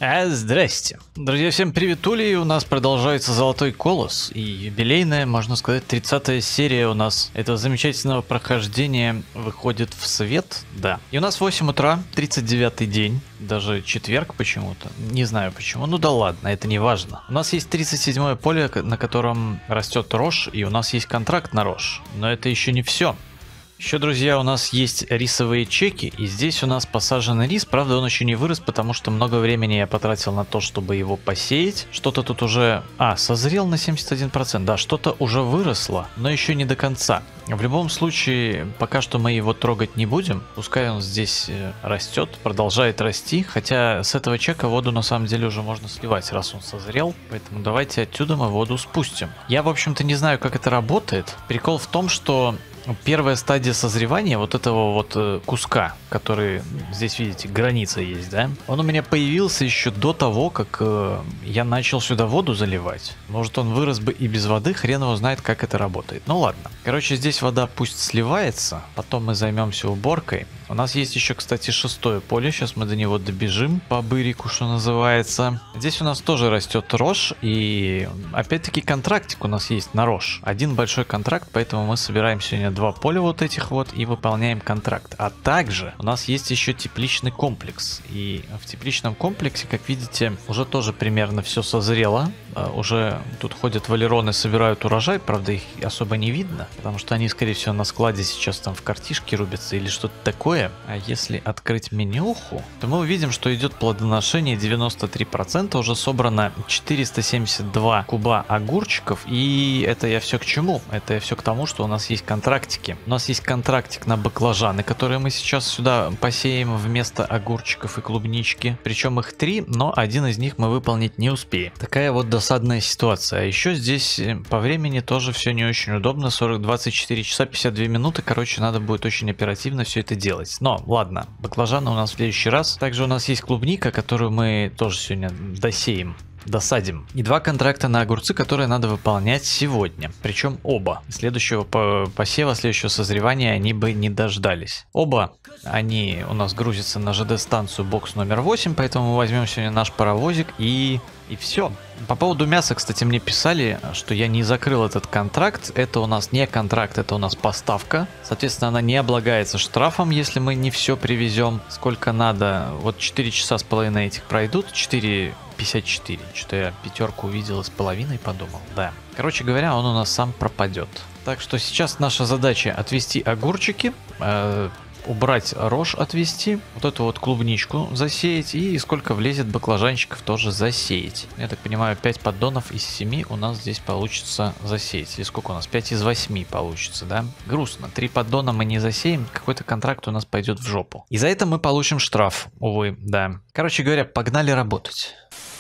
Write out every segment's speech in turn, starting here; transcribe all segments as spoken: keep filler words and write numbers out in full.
А, здрасте. Друзья, всем приветули, у нас продолжается Золотой Колос, и юбилейная, можно сказать, тридцатая серия у нас этого замечательного прохождения выходит в свет, да. И у нас восемь утра, тридцать девятый день, даже четверг почему-то, не знаю почему, ну да ладно, это не важно. У нас есть тридцать седьмое поле, на котором растет рожь, и у нас есть контракт на рожь, но это еще не все. Еще, друзья, у нас есть рисовые чеки, и здесь у нас посаженный рис, правда он еще не вырос, потому что много времени я потратил на то, чтобы его посеять. Что-то тут уже... А, созрел на семьдесят один процент, да, что-то уже выросло, но еще не до конца. В любом случае, пока что мы его трогать не будем, пускай он здесь растет, продолжает расти, хотя с этого чека воду на самом деле уже можно сливать, раз он созрел, поэтому давайте отсюда мы воду спустим. Я, в общем-то, не знаю, как это работает. Прикол в том, что... Первая стадия созревания вот этого вот э, куска, который здесь, видите, граница есть, да? Он у меня появился еще до того, как э, я начал сюда воду заливать. Может, он вырос бы и без воды, хрен его знает, как это работает. Ну ладно. Короче, здесь вода пусть сливается, потом мы займемся уборкой. У нас есть еще, кстати, шестое поле, сейчас мы до него добежим по бырику, что называется. Здесь у нас тоже растет рожь, и опять-таки контрактик у нас есть на рожь. Один большой контракт, поэтому мы собираем сегодня два поля вот этих вот и выполняем контракт. А также у нас есть еще тепличный комплекс, и в тепличном комплексе, как видите, уже тоже примерно все созрело. Уже тут ходят валероны, собирают урожай, правда их особо не видно, потому что они, скорее всего, на складе сейчас там в картишке рубятся или что-то такое. А если открыть менюху, то мы увидим, что идет плодоношение девяносто три процента, уже собрано четыреста семьдесят два куба огурчиков, и это я все к чему? Это я все к тому, что у нас есть контрактики. У нас есть контрактик на баклажаны, которые мы сейчас сюда посеем вместо огурчиков и клубнички. Причем их три, но один из них мы выполнить не успеем. Такая вот досадная ситуация. А еще здесь по времени тоже все не очень удобно. сорок двадцать четыре часа пятьдесят две минуты. Короче, надо будет очень оперативно все это делать. Но ладно, баклажаны у нас в следующий раз. Также у нас есть клубника, которую мы тоже сегодня досеем. Досадим. И два контракта на огурцы, которые надо выполнять сегодня. Причем оба. Следующего посева, следующего созревания они бы не дождались. Оба они у нас грузятся на ЖД-станцию бокс номер восемь, поэтому мы возьмем сегодня наш паровозик и... И все. По поводу мяса, кстати, мне писали, что я не закрыл этот контракт. Это у нас не контракт, это у нас поставка. Соответственно, она не облагается штрафом, если мы не все привезем сколько надо. Вот четыре часа с половиной этих пройдут. четыре пятьдесят четыре. Что-то я пятерку увидел с половиной, подумал. Да. Короче говоря, он у нас сам пропадет. Так что сейчас наша задача отвезти огурчики, э убрать рожь, отвести, вот эту вот клубничку засеять, и сколько влезет баклажанчиков тоже засеять. Я так понимаю, пять поддонов из семи у нас здесь получится засеять. Или сколько у нас? пять из восьми получится, да? Грустно. три поддона мы не засеем, какой-то контракт у нас пойдет в жопу. И за это мы получим штраф, увы, да. Короче говоря, погнали работать.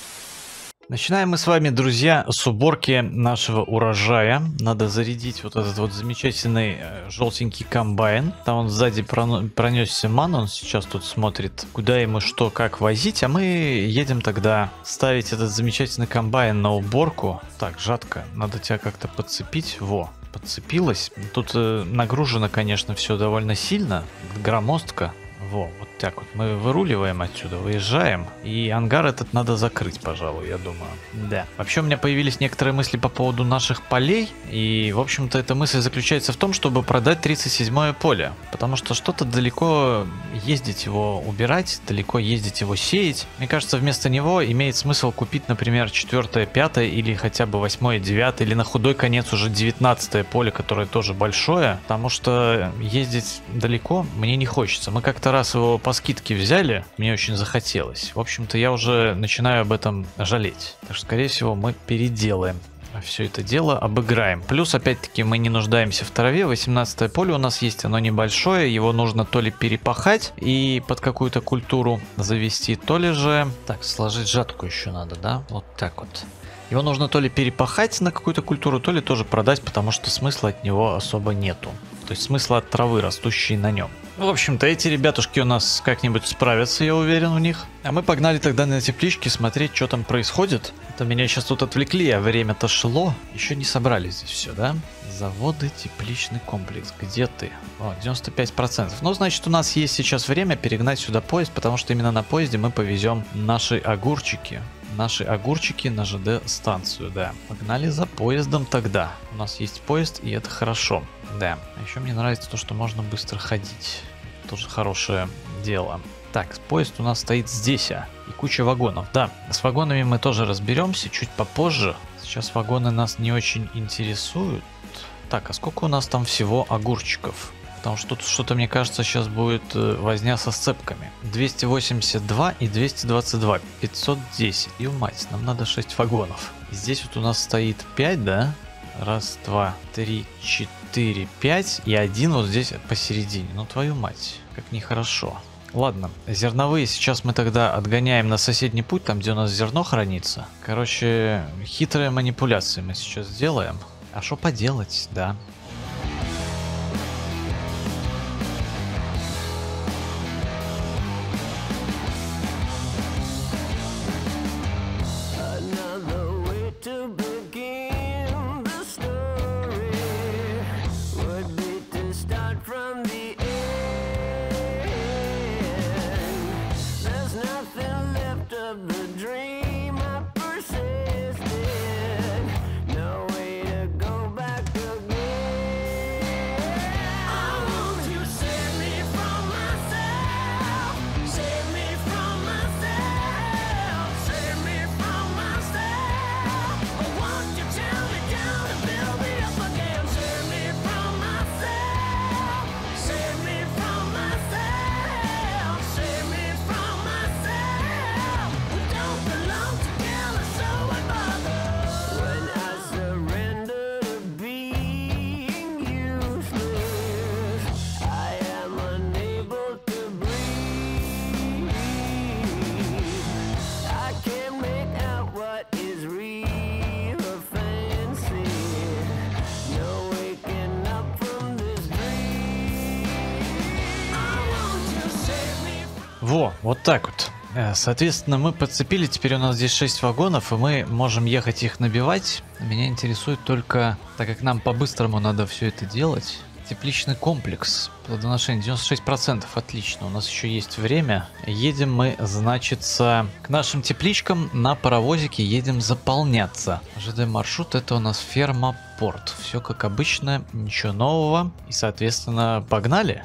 Начинаем мы с вами, друзья, с уборки нашего урожая. Надо зарядить вот этот вот замечательный э, желтенький комбайн. Там он сзади пронесся ман, он сейчас тут смотрит, куда ему что, как возить. А мы едем тогда ставить этот замечательный комбайн на уборку. Так, жатка, надо тебя как-то подцепить. Во, подцепилась. Тут э, нагружено, конечно, все довольно сильно, громоздко. Во, вот так вот мы выруливаем отсюда, выезжаем, и ангар этот надо закрыть, пожалуй, я думаю. Да. Вообще у меня появились некоторые мысли по поводу наших полей, и, в общем-то, эта мысль заключается в том, чтобы продать тридцать седьмое поле, потому что что-то далеко ездить его убирать, далеко ездить его сеять. Мне кажется, вместо него имеет смысл купить, например, четвертое, пятое, или хотя бы восьмое, девятое, или на худой конец уже девятнадцатое поле, которое тоже большое, потому что ездить далеко мне не хочется. Мы как-то раз его по скидке взяли, мне очень захотелось. В общем-то, я уже начинаю об этом жалеть. Так что, скорее всего, мы переделаем все это дело, обыграем. Плюс, опять-таки, мы не нуждаемся в траве. восемнадцатое поле у нас есть, оно небольшое. Его нужно то ли перепахать и под какую-то культуру завести, то ли же... Так, сложить жатку еще надо, да? Вот так вот. Его нужно то ли перепахать на какую-то культуру, то ли тоже продать, потому что смысла от него особо нету. то есть смысла от травы, растущей на нем. В общем-то, эти ребятушки у нас как-нибудь справятся, я уверен в них. А мы погнали тогда на теплички смотреть, что там происходит. Это меня сейчас тут отвлекли, а время-то шло. Еще не собрали здесь все, да? Заводы, тепличный комплекс. Где ты? О, девяносто пять процентов. Ну, значит, у нас есть сейчас время перегнать сюда поезд, потому что именно на поезде мы повезем наши огурчики. Наши огурчики на ЖД-станцию, да. Погнали за поездом тогда. У нас есть поезд, и это хорошо. Да. А еще мне нравится то, что можно быстро ходить. Тоже хорошее дело. Так, поезд у нас стоит здесь, а. И куча вагонов. Да, с вагонами мы тоже разберемся чуть попозже. Сейчас вагоны нас не очень интересуют. Так, а сколько у нас там всего огурчиков? Потому что тут что-то, мне кажется, сейчас будет э, возня со сцепками. двести восемьдесят два и двести двадцать два. пятьсот десять. И мать, нам надо шесть вагонов. И здесь вот у нас стоит пять, да? Раз, два, три, четыре, пять. И один вот здесь посередине. Ну твою мать, как нехорошо. Ладно, зерновые сейчас мы тогда отгоняем на соседний путь, там где у нас зерно хранится. Короче, хитрые манипуляции мы сейчас сделаем. А что поделать, да. Во, вот так вот. Соответственно, мы подцепили, теперь у нас здесь шесть вагонов, и мы можем ехать их набивать. Меня интересует только, так как нам по-быстрому надо все это делать, тепличный комплекс. Плодоношение девяносто шесть процентов, отлично, у нас еще есть время. Едем мы, значится, к нашим тепличкам на паровозике едем заполняться. ЖД-маршрут это у нас ферма-порт. Все как обычно, ничего нового. И, соответственно, погнали.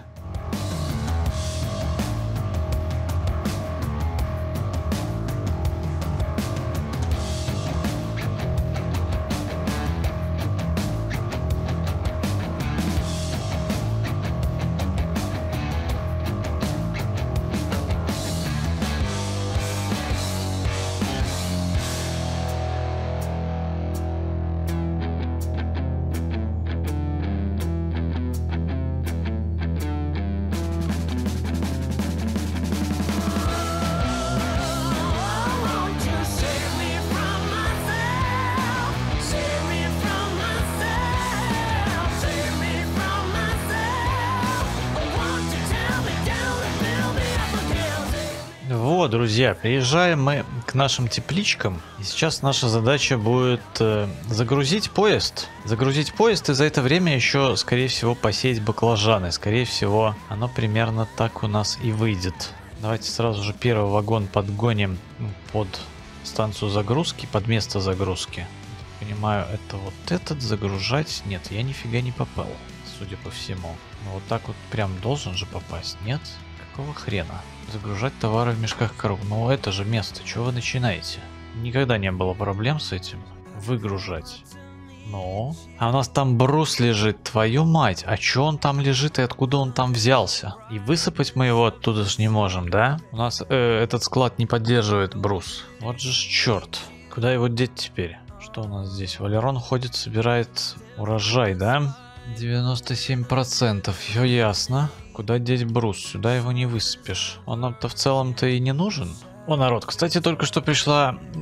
Вот, друзья, приезжаем мы к нашим тепличкам. И сейчас наша задача будет э, загрузить поезд. Загрузить поезд и за это время еще, скорее всего, посеять баклажаны. Скорее всего, оно примерно так у нас и выйдет. Давайте сразу же первый вагон подгоним под станцию загрузки, под место загрузки. Понимаю, это вот этот загружать. Нет, я нифига не попал, судя по всему. Но вот так вот прям должен же попасть, нет? Какого хрена? Загружать товары в мешках коробок. Ну это же место, чего вы начинаете? Никогда не было проблем с этим. Выгружать. Ну? А у нас там брус лежит, твою мать. А чё он там лежит и откуда он там взялся? И высыпать мы его оттуда же не можем, да? У нас э, этот склад не поддерживает брус. Вот же ж черт. Куда его деть теперь? Что у нас здесь? Валерон ходит, собирает урожай, да? девяносто семь процентов, все ясно. Куда деть брус? Сюда его не высыпешь. Он нам-то в целом-то и не нужен. О, народ, кстати, только что пришла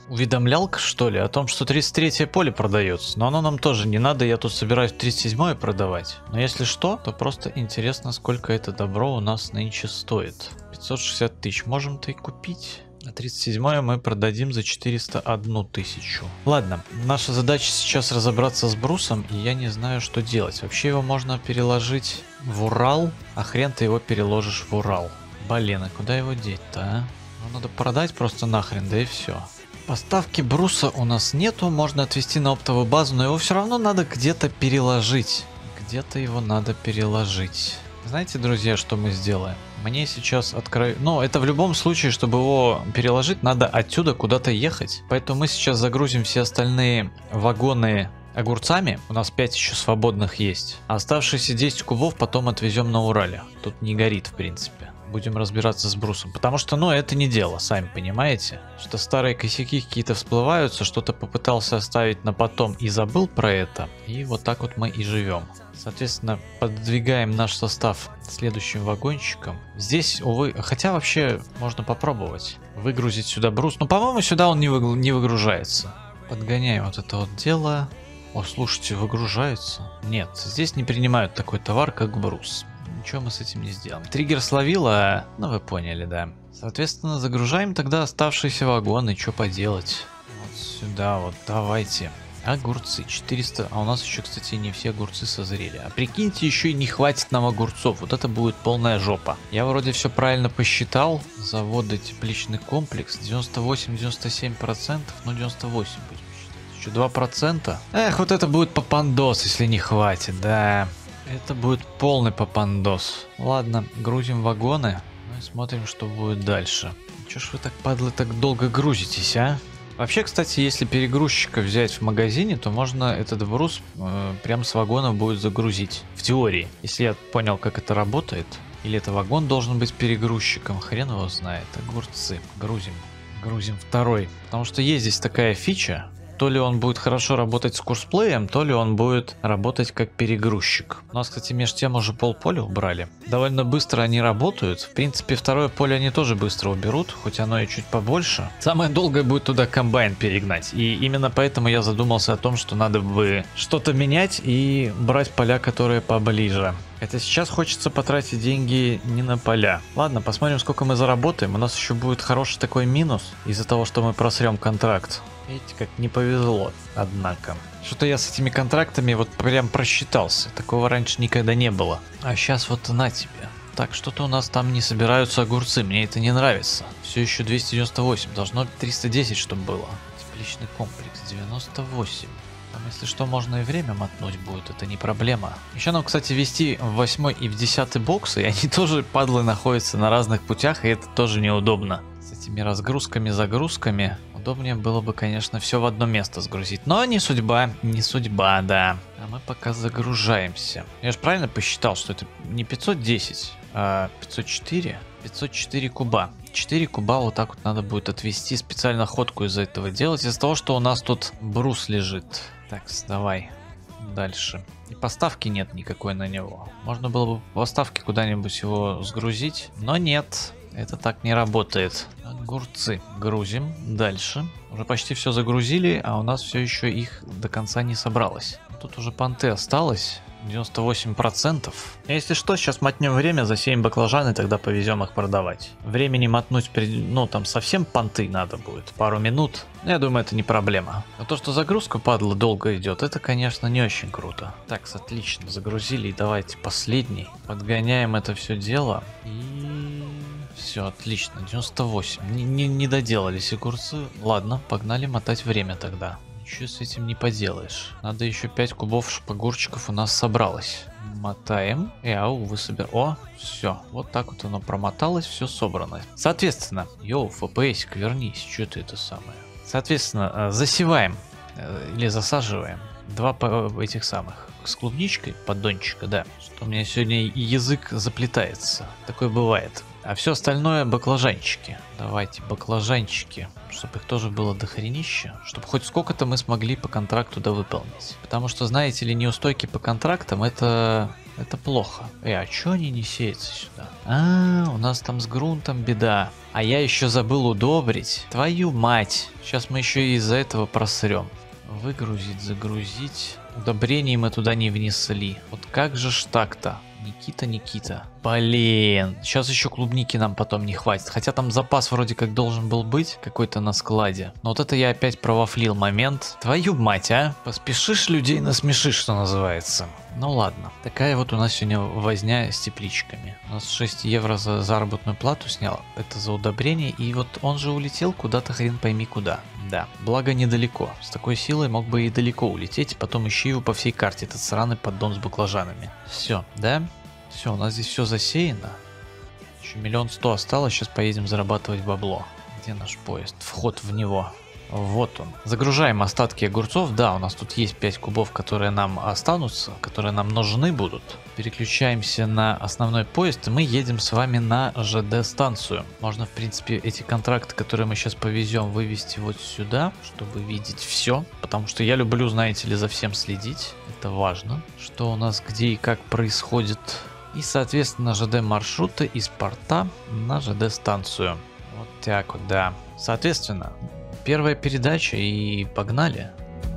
уведомлялка, что ли, о том, что тридцать третье поле продается. Но оно нам тоже не надо, я тут собираюсь тридцать седьмое продавать. Но если что, то просто интересно, сколько это добро у нас нынче стоит. пятьсот шестьдесят тысяч можем-то и купить. А тридцать седьмое мы продадим за четыреста одну тысячу. Ладно, наша задача сейчас разобраться с брусом, и я не знаю, что делать. Вообще его можно переложить в Урал, а хрен ты его переложишь в Урал. Блин, а куда его деть-то, а? Ну, надо продать просто нахрен, да и все. Поставки бруса у нас нету, можно отвезти на оптовую базу, но его все равно надо где-то переложить. Где-то его надо переложить. Знаете, друзья, что мы сделаем? Мне сейчас открою... Ну, это в любом случае, чтобы его переложить, надо отсюда куда-то ехать. Поэтому мы сейчас загрузим все остальные вагоны огурцами. У нас пять еще свободных есть. А оставшиеся десять кубов потом отвезем на Урале. Тут не горит, в принципе. Будем разбираться с брусом. Потому что, ну, это не дело, сами понимаете. Что старые косяки какие-то всплываются, что-то попытался оставить на потом и забыл про это. И вот так вот мы и живем. Соответственно, подвигаем наш состав следующим вагончиком. Здесь, увы, хотя вообще можно попробовать выгрузить сюда брус. Но, по-моему, сюда он не, вы, не выгружается. Подгоняем вот это вот дело. О, слушайте, выгружается? Нет, здесь не принимают такой товар, как брус. Ничего мы с этим не сделаем. Триггер словила, ну вы поняли, да. Соответственно, загружаем тогда оставшиеся вагоны, что поделать. Вот сюда вот, давайте. Огурцы, четыреста, а у нас еще, кстати, не все огурцы созрели. А прикиньте, еще и не хватит нам огурцов, вот это будет полная жопа. Я вроде все правильно посчитал. Заводы тепличный комплекс, девяносто восемь — девяносто семь процентов, ну девяносто восемь будем считать. Еще два процента. Эх, вот это будет попандос, если не хватит, да. Это будет полный попандос. Ладно, грузим вагоны, ну и смотрим, что будет дальше. Чё ж вы так, падлы, так долго грузитесь, а? Вообще, кстати, если перегрузчика взять в магазине, то можно этот брус э, прям с вагона будет загрузить. В теории. Если я понял, как это работает. Или это вагон должен быть перегрузчиком, хрен его знает. Огурцы. Грузим. Грузим второй. Потому что есть здесь такая фича. То ли он будет хорошо работать с курсплеем, то ли он будет работать как перегрузчик. У нас, кстати, между тем уже полполя убрали. Довольно быстро они работают. В принципе, второе поле они тоже быстро уберут, хоть оно и чуть побольше. Самое долгое будет туда комбайн перегнать. И именно поэтому я задумался о том, что надо бы что-то менять и брать поля, которые поближе. Это сейчас хочется потратить деньги не на поля. Ладно, посмотрим, сколько мы заработаем. У нас еще будет хороший такой минус из-за того, что мы просрем контракт. Видите, как не повезло, однако. Что-то я с этими контрактами вот прям просчитался. Такого раньше никогда не было. А сейчас вот на тебе. Так, что-то у нас там не собираются огурцы. Мне это не нравится. Все еще двести девяносто восемь. Должно триста десять, чтобы было. Тепличный комплекс девяносто восемь. Там, если что, можно и время мотнуть будет, это не проблема. Еще нам, кстати, вести в восьмой и в десятый боксы, и они тоже, падлы, находятся на разных путях, и это тоже неудобно. С этими разгрузками, загрузками удобнее было бы, конечно, все в одно место сгрузить. Но не судьба, не судьба, да. А мы пока загружаемся. Я же правильно посчитал, что это не пятьсот десять, а пятьсот четыре? пятьсот четыре куба. четыре куба вот так вот надо будет отвести, специально ходку из-за этого делать, из-за того, что у нас тут брус лежит. Так, давай дальше. И поставки нет никакой на него. Можно было бы по поставке куда-нибудь его сгрузить, но нет. Это так не работает. Огурцы грузим. Дальше. Уже почти все загрузили, а у нас все еще их до конца не собралось. Тут уже понты осталось. девяносто восемь процентов. Если что, сейчас мотнем время, засеем баклажаны, тогда повезем их продавать. Времени мотнуть, ну там совсем понты надо будет, пару минут. Я думаю, это не проблема. Но то, что загрузка, падла, долго идет, это, конечно, не очень круто. Так, отлично, загрузили, и давайте последний. Подгоняем это все дело. И... все, отлично, девяносто восемь. Не, не, не доделались огурцы. Ладно, погнали мотать время тогда. Ничего с этим не поделаешь. Надо еще пять кубов шпагурчиков у нас собралось. Мотаем. И ау, вы собер... О, все. Вот так вот оно промоталось, все собрано. Соответственно, йоу, эф пи эс, вернись. Что ты это самое? Соответственно, засеваем. Или засаживаем. Два этих самых. С клубничкой, поддончика, да. Что у меня сегодня язык заплетается. Такое бывает. А все остальное баклажанчики. Давайте баклажанчики, чтобы их тоже было дохренища, чтобы хоть сколько-то мы смогли по контракту да выполнить. Потому что, знаете ли, неустойки по контрактам это Это плохо. Эй, а чё они не сеются сюда? А, у нас там с грунтом беда. А я еще забыл удобрить. Твою мать. Сейчас мы еще и из-за этого просрем. Выгрузить, загрузить. Удобрений мы туда не внесли. Вот как же ж так-то? Никита, Никита. Блин. Сейчас еще клубники нам потом не хватит. Хотя там запас вроде как должен был быть какой-то на складе. Но вот это я опять провафлил момент. Твою мать, а? Поспешишь, людей насмешишь, что называется. Ну ладно. Такая вот у нас сегодня возня с тепличками. У нас шесть евро за заработную плату снял. Это за удобрение. И вот он же улетел куда-то хрен пойми куда. Да, благо недалеко. С такой силой мог бы и далеко улететь. Потом ищи его по всей карте. Этот сраный поддон с баклажанами. Все, да? Все, у нас здесь все засеяно. Еще миллион сто осталось. Сейчас поедем зарабатывать бабло. Где наш поезд? Вход в него. Вот он. Загружаем остатки огурцов. Да, у нас тут есть пять кубов, которые нам останутся, которые нам нужны будут. Переключаемся на основной поезд, и мы едем с вами на ЖД-станцию. Можно, в принципе, эти контракты, которые мы сейчас повезем, вывести вот сюда, чтобы видеть все. Потому что я люблю, знаете ли, за всем следить. Это важно. Что у нас где и как происходит. И, соответственно, ЖД-маршруты из порта на ЖД-станцию. Вот так вот, да. Соответственно, первая передача и погнали.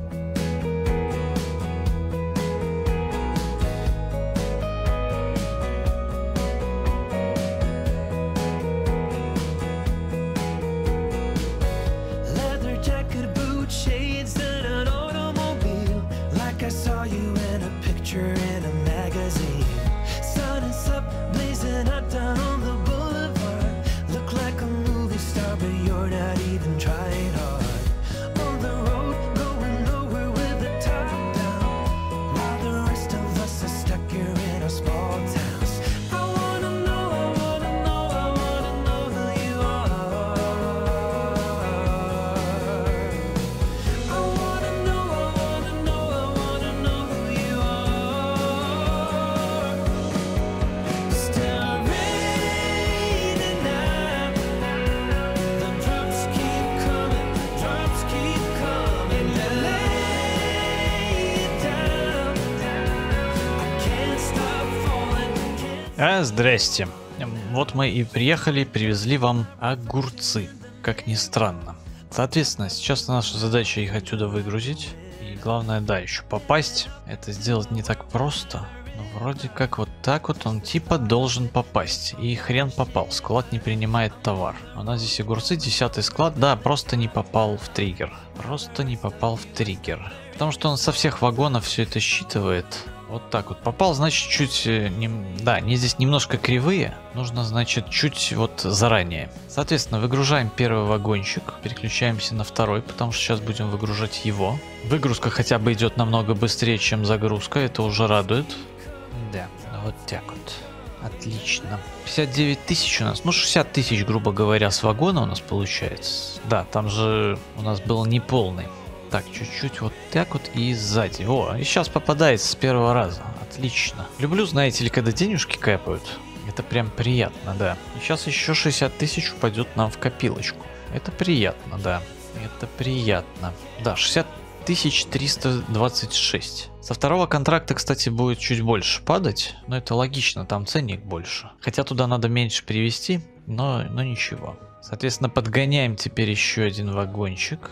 А, здрасте. Вот мы и приехали, привезли вам огурцы, как ни странно. Соответственно, сейчас наша задача их отсюда выгрузить. И главное, да, еще попасть. Это сделать не так просто. Но вроде как вот так вот он типа должен попасть. И хрен попал, склад не принимает товар. У нас здесь огурцы, десятый склад, да, просто не попал в триггер. Просто не попал в триггер. Потому что он со всех вагонов все это считывает. Вот так вот попал, значит, чуть, не, да, они здесь немножко кривые, нужно, значит, чуть вот заранее. Соответственно, выгружаем первый вагончик, переключаемся на второй, потому что сейчас будем выгружать его. Выгрузка хотя бы идет намного быстрее, чем загрузка, это уже радует. Да, вот так вот. Отлично. пятьдесят девять тысяч у нас, ну шестьдесят тысяч, грубо говоря, с вагона у нас получается. Да, там же у нас был неполный. Так, чуть-чуть вот так вот и сзади. О, и сейчас попадается с первого раза. Отлично. Люблю, знаете ли, когда денежки капают. Это прям приятно, да. И сейчас еще шестьдесят тысяч упадет нам в копилочку. Это приятно, да. Это приятно. Да, шестьдесят тысяч триста двадцать шесть. Со второго контракта, кстати, будет чуть больше падать. Но это логично, там ценник больше. Хотя туда надо меньше привезти, но, но ничего. Соответственно, подгоняем теперь еще один вагончик.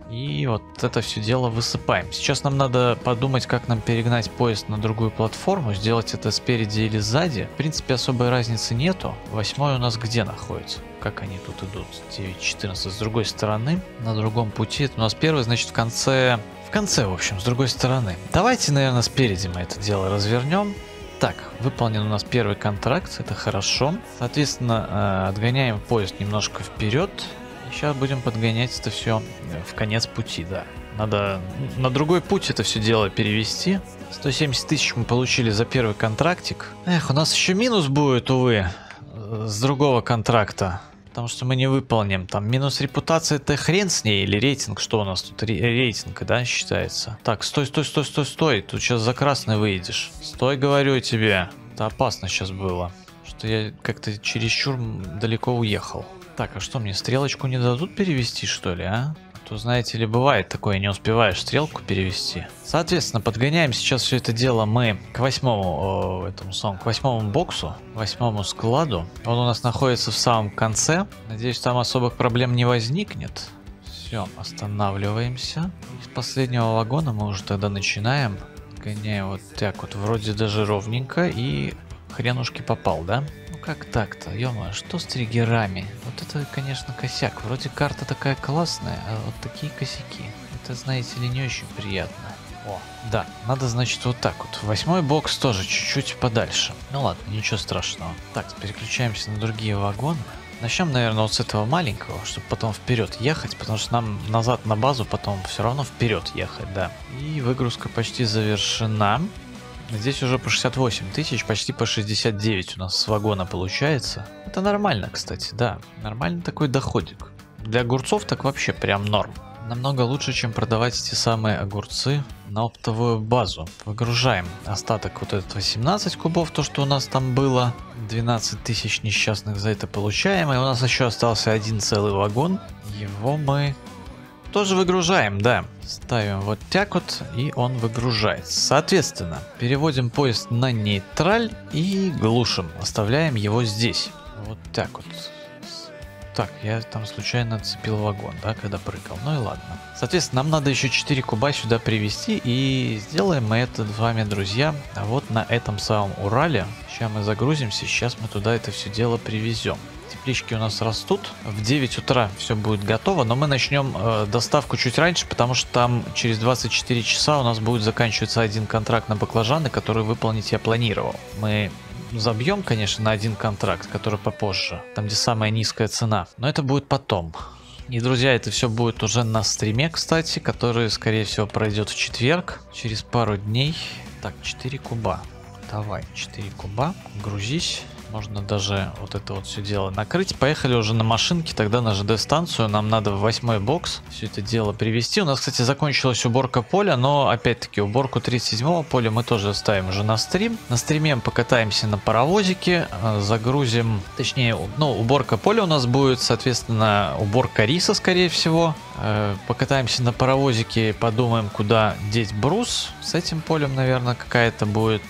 И вот это все дело высыпаем. Сейчас нам надо подумать, как нам перегнать поезд на другую платформу. Сделать это спереди или сзади. В принципе, особой разницы нету. Восьмой у нас где находится? Как они тут идут? девять четырнадцать. С другой стороны, на другом пути. Это у нас первый, значит, в конце... В конце, в общем, с другой стороны. Давайте, наверное, спереди мы это дело развернем. Так, выполнен у нас первый контракт. Это хорошо. Соответственно, отгоняем поезд немножко вперед. Сейчас будем подгонять это все в конец пути, да. Надо на другой путь это все дело перевести. сто семьдесят тысяч мы получили за первый контрактик. Эх, у нас еще минус будет, увы, с другого контракта. Потому что мы не выполним. Там минус репутация, это хрен с ней. Или рейтинг, что у нас тут? Рейтинг, да, считается. Так, стой, стой, стой, стой, стой. Тут сейчас за красный выйдешь. Стой, говорю тебе. Это опасно сейчас было. Что я как-то чересчур далеко уехал. Так, а что, мне стрелочку не дадут перевести, что ли, а? то, знаете ли, бывает такое, не успеваешь стрелку перевести. Соответственно, подгоняем сейчас все это дело мы к восьмому, о, этому самому, к восьмому боксу, восьмому складу. Он у нас находится в самом конце. Надеюсь, там особых проблем не возникнет. Все, останавливаемся. Из последнего вагона мы уже тогда начинаем. Гоняем вот так вот, вроде даже ровненько, и хренушки попал, да? Ну как так-то, ё-моё, что с триггерами? Вот это, конечно, косяк. Вроде карта такая классная, а вот такие косяки. Это, знаете ли, не очень приятно. О, да, надо, значит, вот так вот. Восьмой бокс тоже чуть-чуть подальше. Ну ладно, ничего страшного. Так, переключаемся на другие вагоны. Начнем, наверное, вот с этого маленького, чтобы потом вперед ехать, потому что нам назад на базу потом все равно вперед ехать, да. И выгрузка почти завершена. Здесь уже по шестьдесят восемь тысяч, почти по шестьдесят девять у нас с вагона получается. Это нормально, кстати, да. Нормальный такой доходик. Для огурцов так вообще прям норм. Намного лучше, чем продавать эти самые огурцы на оптовую базу. Выгружаем остаток вот этот восемнадцать кубов, то, что у нас там было. двенадцать тысяч несчастных за это получаем. И у нас еще остался один целый вагон. Его мы тоже выгружаем, да. Ставим вот так вот, и он выгружается. Соответственно, переводим поезд на нейтраль и глушим. Оставляем его здесь. Вот так вот. Так, я там случайно отцепил вагон, да, когда прыгал. Ну и ладно. Соответственно, нам надо еще четыре куба сюда привезти. И сделаем мы это с вами, друзья, а вот на этом самом Урале. Сейчас мы загрузимся, сейчас мы туда это все дело привезем. Теплички у нас растут. В девять утра все будет готово, но мы начнем э, доставку чуть раньше, потому что там через двадцать четыре часа у нас будет заканчиваться один контракт на баклажаны, который выполнить я планировал. Мы забьем, конечно, на один контракт, который попозже, там где самая низкая цена, но это будет потом. И, друзья, это все будет уже на стриме, кстати, который, скорее всего, пройдет в четверг, через пару дней. Так, четыре куба. Давай, четыре куба, грузись. Можно даже вот это вот все дело накрыть. Поехали уже на машинке, тогда на ЖД-станцию. Нам надо в восьмой бокс все это дело привезти. У нас, кстати, закончилась уборка поля, но опять-таки уборку тридцать седьмого поля мы тоже оставим уже на стрим. На стриме мы покатаемся на паровозике, загрузим, точнее, ну, уборка поля у нас будет, соответственно, уборка риса, скорее всего. Покатаемся на паровозике, подумаем, куда деть брус. С этим полем, наверное, какая-то будет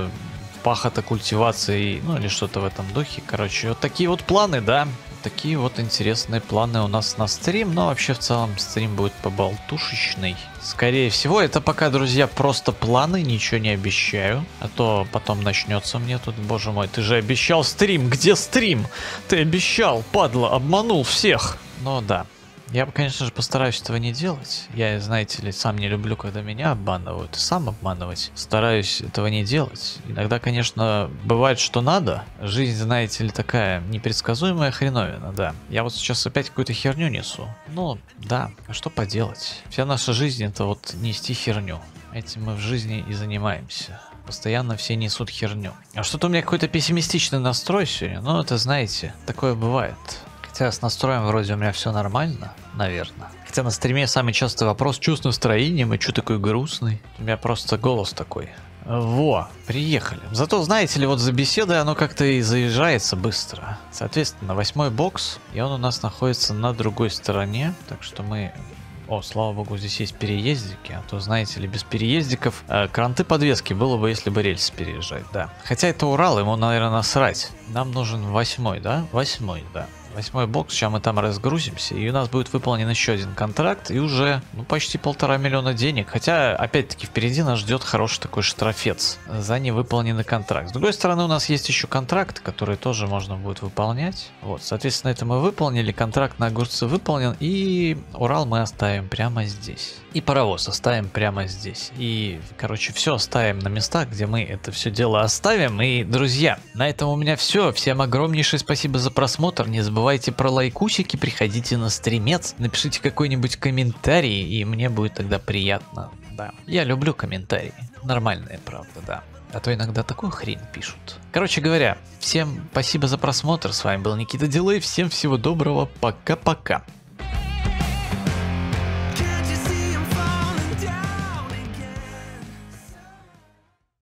пахота культивации, ну или что-то в этом духе. Короче, вот такие вот планы, да. Такие вот интересные планы у нас на стрим. Но вообще в целом стрим будет поболтушечный. Скорее всего, это пока, друзья, просто планы, ничего не обещаю. А то потом начнется мне тут, боже мой, ты же обещал стрим. Где стрим? Ты обещал, падла, обманул всех. Ну да. Я, конечно же, постараюсь этого не делать. Я, знаете ли, сам не люблю, когда меня обманывают, и сам обманывать. Стараюсь этого не делать. Иногда, конечно, бывает, что надо. Жизнь, знаете ли, такая непредсказуемая хреновина, да. Я вот сейчас опять какую-то херню несу. Ну, да, а что поделать? Вся наша жизнь — это вот нести херню. Этим мы в жизни и занимаемся. Постоянно все несут херню. А что-то у меня какой-то пессимистичный настрой сегодня. Ну, это, знаете, такое бывает. Хотя с настроем вроде у меня все нормально, наверное. Хотя на стриме самый частый вопрос: что с настроением и что такой грустный? У меня просто голос такой. Во, приехали. Зато, знаете ли, вот за беседой оно как-то и заезжается быстро. Соответственно, восьмой бокс, и он у нас находится на другой стороне. Так что мы... О, слава богу, здесь есть переездики, а то, знаете ли, без переездиков э, кранты подвески было бы, если бы рельсы переезжать, да. Хотя это Урал, ему, наверное, насрать. Нам нужен восьмой, да? Восьмой, да. Восьмой бокс, сейчас мы там разгрузимся, и у нас будет выполнен еще один контракт, и уже, ну, почти полтора миллиона денег. Хотя, опять-таки, впереди нас ждет хороший такой штрафец за невыполненный контракт. С другой стороны, у нас есть еще контракт, который тоже можно будет выполнять. Вот, соответственно, это мы выполнили, контракт на огурцы выполнен, и Урал мы оставим прямо здесь. И паровоз оставим прямо здесь. И, короче, все оставим на местах, где мы это все дело оставим. И, друзья, на этом у меня все. Всем огромнейшее спасибо за просмотр. Не забывайте про лайкусики, приходите на стримец, напишите какой-нибудь комментарий, и мне будет тогда приятно. Да, я люблю комментарии. Нормальные, правда, да. А то иногда такую хрень пишут. Короче говоря, всем спасибо за просмотр. С вами был Никита Дилей. Всем всего доброго. Пока-пока.